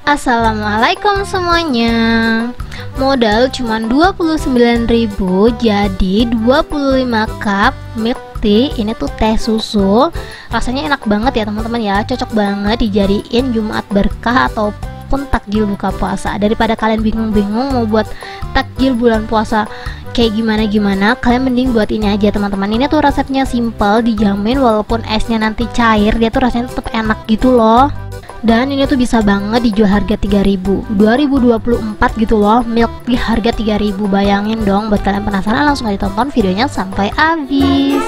Assalamualaikum semuanya. Modal cuma 29.000 jadi 25 cup milk tea. Ini tuh teh susu. Rasanya enak banget ya teman-teman ya. Cocok banget dijadiin Jumat berkah ataupun takjil buka puasa. Daripada kalian bingung-bingung mau buat takjil bulan puasa kayak gimana, kalian mending buat ini aja teman-teman. Ini tuh resepnya simple, dijamin walaupun esnya nanti cair, dia tuh rasanya tetap enak gitu loh. Dan ini tuh bisa banget dijual harga 3.000 2024 gitu loh. Milk tea harga 3.000. Bayangin dong. Buat kalian penasaran langsung aja tonton videonya sampai habis.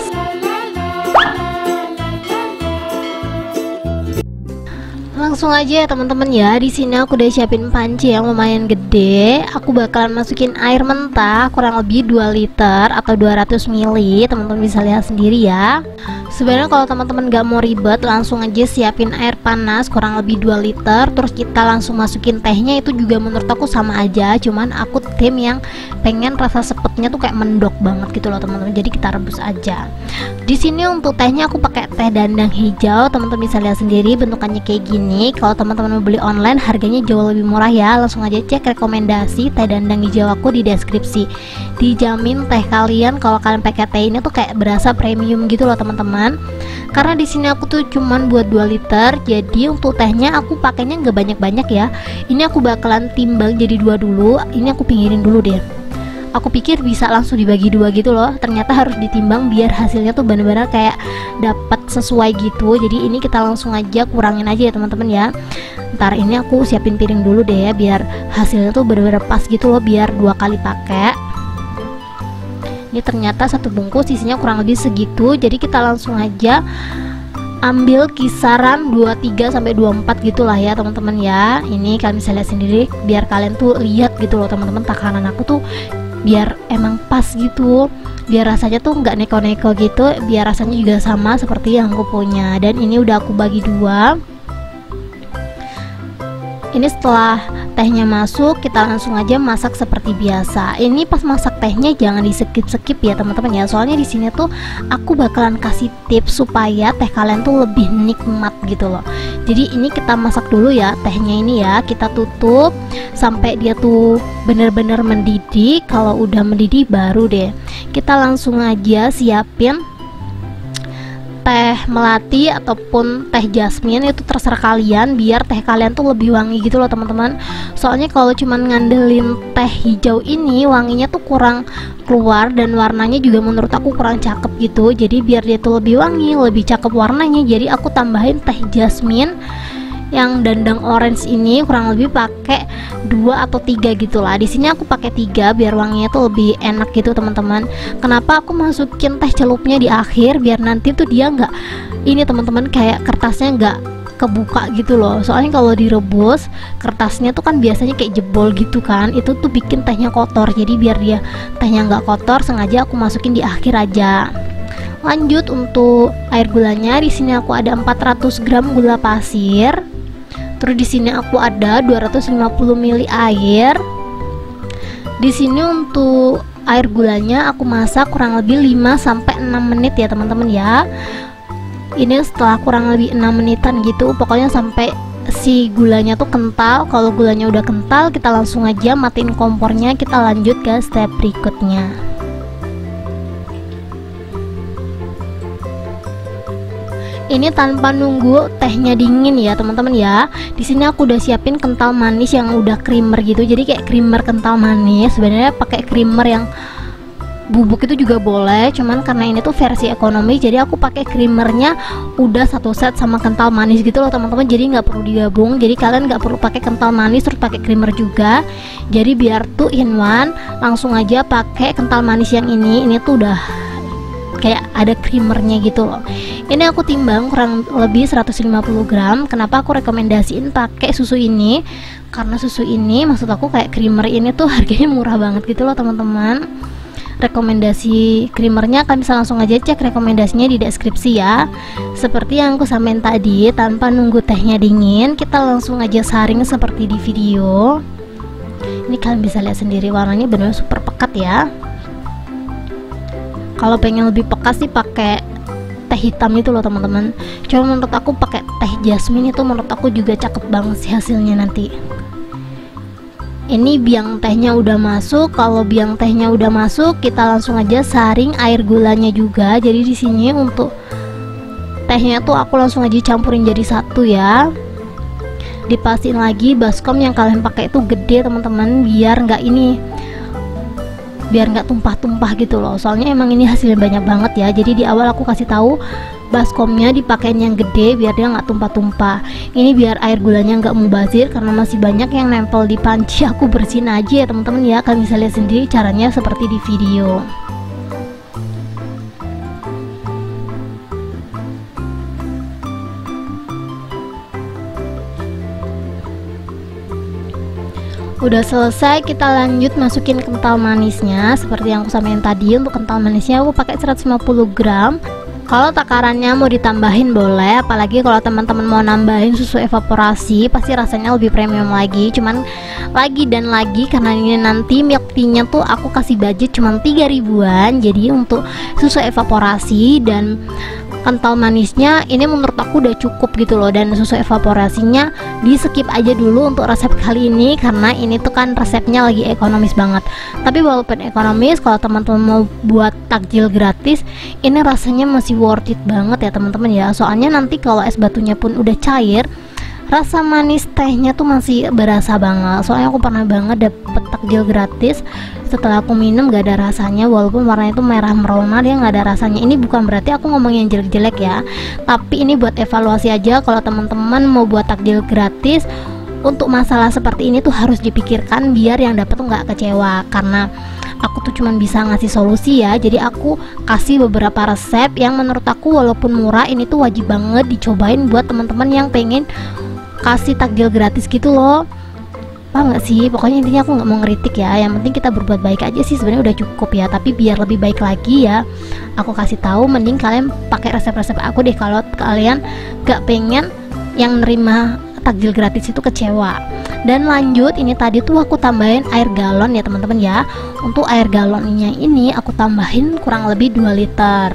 Langsung aja ya teman-teman ya. Di sini aku udah siapin panci yang lumayan gede. Aku bakalan masukin air mentah kurang lebih 2 liter atau 200 ml. Teman-teman bisa lihat sendiri ya. Sebenarnya kalau teman-teman gak mau ribet, langsung aja siapin air panas kurang lebih 2 liter. Terus kita langsung masukin tehnya, itu juga menurut aku sama aja. Cuman aku tim yang pengen rasa sepetnya tuh kayak mendok banget gitu loh teman-teman. Jadi kita rebus aja. Di sini untuk tehnya aku pakai teh dandang hijau. Teman-teman bisa lihat sendiri bentukannya kayak gini. Kalau teman-teman mau beli online harganya jauh lebih murah ya. Langsung aja cek rekomendasi teh dandang hijau aku di deskripsi. Dijamin teh kalian kalau kalian pakai teh ini tuh kayak berasa premium gitu loh teman-teman. Karena di sini aku tuh cuman buat 2 liter. Jadi untuk tehnya aku pakainya nggak banyak-banyak ya. Ini aku bakalan timbang jadi 2 dulu. Ini aku pinggirin dulu deh. Aku pikir bisa langsung dibagi 2 gitu loh. Ternyata harus ditimbang biar hasilnya tuh benar-benar kayak dapat sesuai gitu. Jadi ini kita langsung aja kurangin aja ya teman-teman ya. Ntar ini aku siapin piring dulu deh ya, biar hasilnya tuh benar-benar pas gitu loh, biar 2 kali pakai. Ini ternyata satu bungkus isinya kurang lebih segitu. Jadi kita langsung aja ambil kisaran 23 sampai 24 gitulah ya teman-teman ya. Ini kalian bisa lihat sendiri biar kalian tuh lihat gitu loh teman-teman, takaran aku tuh biar emang pas gitu, biar rasanya tuh nggak neko-neko gitu, biar rasanya juga sama seperti yang aku punya. Dan ini udah aku bagi 2. Ini setelah tehnya masuk, kita langsung aja masak seperti biasa. Ini pas masak tehnya jangan di skip ya teman-teman ya. Soalnya di sini tuh aku bakalan kasih tips supaya teh kalian tuh lebih nikmat gitu loh. Jadi ini kita masak dulu ya tehnya ini ya. Kita tutup sampai dia tuh bener-bener mendidih. Kalau udah mendidih baru deh kita langsung aja siapin teh melati ataupun teh jasmine, itu terserah kalian biar teh kalian tuh lebih wangi gitu loh teman-teman. Soalnya kalau cuman ngandelin teh hijau ini wanginya tuh kurang keluar dan warnanya juga menurut aku kurang cakep gitu. Jadi biar dia tuh lebih wangi, lebih cakep warnanya, jadi aku tambahin teh jasmine yang dandang orange ini kurang lebih pakai 2 atau 3 gitulah. Di sini aku pakai 3 biar wanginya tuh lebih enak gitu teman-teman. Kenapa aku masukin teh celupnya di akhir? Biar nanti tuh dia nggak ini teman-teman, kayak kertasnya nggak kebuka gitu loh. Soalnya kalau direbus kertasnya tuh kan biasanya kayak jebol gitu kan, itu tuh bikin tehnya kotor. Jadi biar dia tehnya nggak kotor, sengaja aku masukin di akhir aja. Lanjut untuk air gulanya, di sini aku ada 400 gram gula pasir. Terus di sini aku ada 250 ml air. Di sini untuk air gulanya aku masak kurang lebih 5 sampai 6 menit ya teman-teman ya. Ini setelah kurang lebih 6 menitan gitu, pokoknya sampai si gulanya tuh kental. Kalau gulanya udah kental, kita langsung aja matiin kompornya, kita lanjut ke step berikutnya. Ini tanpa nunggu tehnya dingin ya teman-teman ya. Di sini aku udah siapin kental manis yang udah creamer gitu. Jadi kayak creamer kental manis. Sebenarnya pakai creamer yang bubuk itu juga boleh, cuman karena ini tuh versi ekonomi, jadi aku pakai creamernya udah satu set sama kental manis gitu loh teman-teman. Jadi nggak perlu digabung. Jadi kalian nggak perlu pakai kental manis terus pakai creamer juga. Jadi biar 2 in 1, langsung aja pakai kental manis yang ini. Ini tuh udah kayak ada creamernya gitu loh. Ini aku timbang kurang lebih 150 gram. Kenapa aku rekomendasiin pakai susu ini? Karena susu ini maksud aku kayak creamer ini tuh harganya murah banget gitu loh teman-teman. Rekomendasi creamernya kalian bisa langsung aja cek rekomendasinya di deskripsi ya. Seperti yang aku sampaikan tadi, tanpa nunggu tehnya dingin, kita langsung aja saring seperti di video. Ini kalian bisa lihat sendiri warnanya benar super pekat ya. Kalau pengen lebih pekat sih pakai teh hitam itu loh teman-teman. Cuma menurut aku pakai teh jasmine itu menurut aku juga cakep banget sih hasilnya nanti. Ini biang tehnya udah masuk. Kalau biang tehnya udah masuk, kita langsung aja saring air gulanya juga. Jadi di sini untuk tehnya tuh aku langsung aja campurin jadi satu ya. Dipastiin lagi baskom yang kalian pakai itu gede teman-teman, biar nggak tumpah-tumpah gitu loh. Soalnya emang ini hasilnya banyak banget ya. Jadi di awal aku kasih tahu baskomnya dipakein yang gede biar dia nggak tumpah-tumpah. Ini biar air gulanya nggak mubazir karena masih banyak yang nempel di panci. Aku bersihin aja ya teman-teman ya. Kalian bisa lihat sendiri caranya seperti di video. Udah selesai, kita lanjut masukin kental manisnya. Seperti yang aku sampaikan tadi, untuk kental manisnya aku pakai 150 gram. Kalau takarannya mau ditambahin boleh, apalagi kalau teman-teman mau nambahin susu evaporasi pasti rasanya lebih premium lagi. Cuman lagi dan lagi karena ini nanti milk tea-nya tuh aku kasih budget cuman 3 ribuan. Jadi untuk susu evaporasi dan kental manisnya ini menurut aku udah cukup gitu loh. Dan susu evaporasinya di skip aja dulu untuk resep kali ini karena ini tuh kan resepnya lagi ekonomis banget. Tapi walaupun ekonomis, kalau teman-teman mau buat takjil gratis, ini rasanya masih worth it banget ya teman-teman ya. Soalnya nanti kalau es batunya pun udah cair, rasa manis tehnya tuh masih berasa banget. Soalnya aku pernah banget dapet takjil gratis, setelah aku minum gak ada rasanya, walaupun warnanya itu merah merona, dia gak ada rasanya. Ini bukan berarti aku ngomong yang jelek-jelek ya, tapi ini buat evaluasi aja. Kalau teman-teman mau buat takjil gratis, untuk masalah seperti ini tuh harus dipikirkan biar yang dapet tuh gak kecewa. Karena aku tuh cuman bisa ngasih solusi ya, jadi aku kasih beberapa resep yang menurut aku walaupun murah, ini tuh wajib banget dicobain buat teman-teman yang pengen kasih takjil gratis gitu loh. Paham nggak sih? Pokoknya intinya aku nggak mau ngeritik ya, yang penting kita berbuat baik aja sih, sebenarnya udah cukup ya. Tapi biar lebih baik lagi ya, aku kasih tahu mending kalian pakai resep-resep aku deh kalau kalian gak pengen yang nerima takjil gratis itu kecewa. Dan lanjut, ini tadi tuh aku tambahin air galon ya teman-teman ya. Untuk air galonnya ini aku tambahin kurang lebih 2 liter.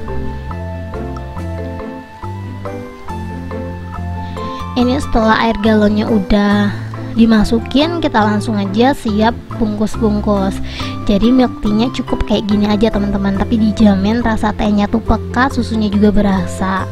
Ini setelah air galonnya udah dimasukin, kita langsung aja siap bungkus-bungkus. Jadi milk tea-nya cukup kayak gini aja teman-teman, tapi dijamin rasa tehnya tuh pekat, susunya juga berasa.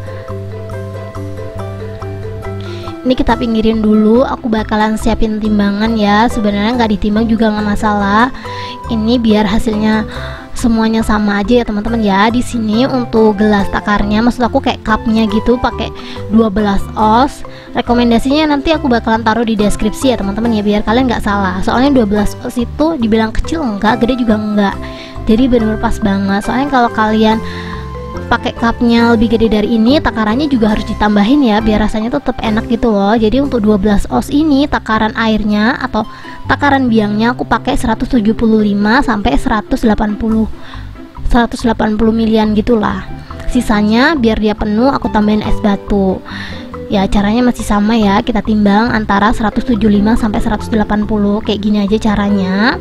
Ini kita pinggirin dulu, aku bakalan siapin timbangan ya. Sebenarnya nggak ditimbang juga nggak masalah. Ini biar hasilnya semuanya sama aja ya teman-teman ya. Di sini untuk gelas takarnya, maksud aku kayak cupnya gitu, pakai 12 oz. Rekomendasinya nanti aku bakalan taruh di deskripsi ya teman-teman ya, biar kalian nggak salah. Soalnya 12 oz itu dibilang kecil enggak, gede juga enggak. Jadi bener-bener pas banget. Soalnya kalau kalian pakai cupnya lebih gede dari ini, takarannya juga harus ditambahin ya biar rasanya tetap enak gitu loh. Jadi untuk 12 oz ini takaran airnya atau takaran biangnya aku pakai 175 sampai 180 milian gitulah. Sisanya biar dia penuh aku tambahin es batu. Ya caranya masih sama ya, kita timbang antara 175 sampai 180 kayak gini aja caranya.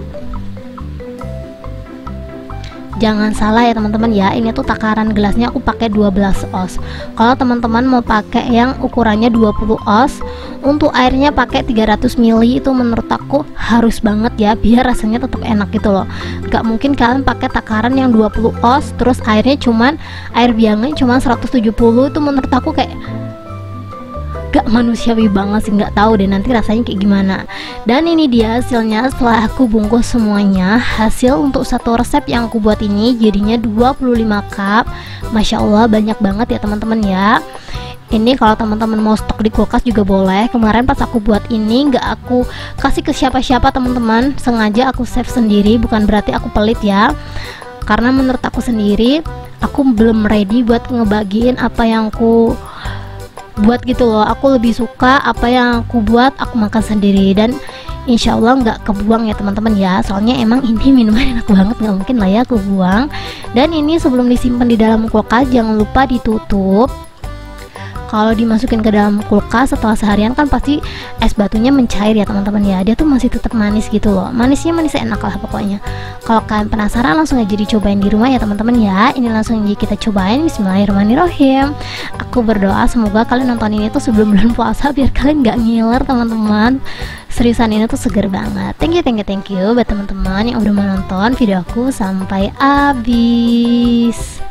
Jangan salah ya teman-teman ya, ini tuh takaran gelasnya aku pakai 12 oz. Kalau teman-teman mau pakai yang ukurannya 20 oz, untuk airnya pakai 300 ml, itu menurut aku harus banget ya biar rasanya tetap enak gitu loh. Gak mungkin kalian pakai takaran yang 20 oz terus airnya cuman air biangnya cuma 170, itu menurut aku kayak gak manusiawi banget sih, nggak tahu deh nanti rasanya kayak gimana. Dan ini dia hasilnya setelah aku bungkus semuanya. Hasil untuk satu resep yang aku buat ini jadinya 25 cup. Masya Allah banyak banget ya teman-teman ya. Ini kalau teman-teman mau stok di kulkas juga boleh. Kemarin pas aku buat ini nggak aku kasih ke siapa-siapa teman-teman, sengaja aku save sendiri, bukan berarti aku pelit ya. Karena menurut aku sendiri, aku belum ready buat ngebagiin apa yang aku buat gitu loh. Aku lebih suka apa yang aku buat aku makan sendiri, dan insya Allah nggak kebuang ya teman-teman ya. Soalnya emang ini minuman enak banget, nggak mungkin lah ya aku buang. Dan ini sebelum disimpan di dalam kulkas jangan lupa ditutup Kalau dimasukin ke dalam kulkas setelah seharian kan pasti es batunya mencair ya teman-teman ya. Dia tuh masih tetap manis gitu loh. Manisnya manis enak lah pokoknya. Kalau kalian penasaran langsung aja dicobain di rumah ya teman-teman ya. Ini langsung aja kita cobain. Bismillahirrahmanirrahim. Aku berdoa semoga kalian nonton ini tuh sebelum bulan puasa biar kalian gak ngiler teman-teman. Seriusan ini tuh seger banget. Thank you buat teman-teman yang udah menonton video aku sampai habis.